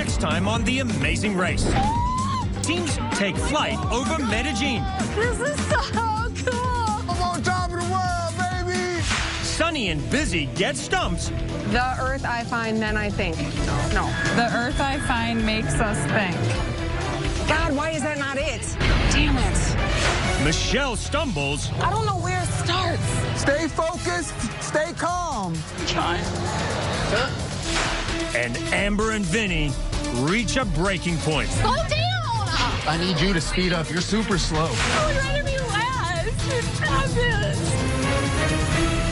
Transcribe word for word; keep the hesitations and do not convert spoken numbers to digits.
next time on The Amazing Race. Teams take flight over Medellín. This is so cool. I'm on top of the world, baby. Sunny and Busy get stumped. The earth I find, then I think. No. The earth I find makes us think. God, why is that not it? Damn it. Michelle stumbles. I don't know where it starts. Stay focused, stay calm. Trying. And Amber and Vinny reach a breaking point. Slow down. I need you to speed up. You're super slow. I would rather be last. Stop this.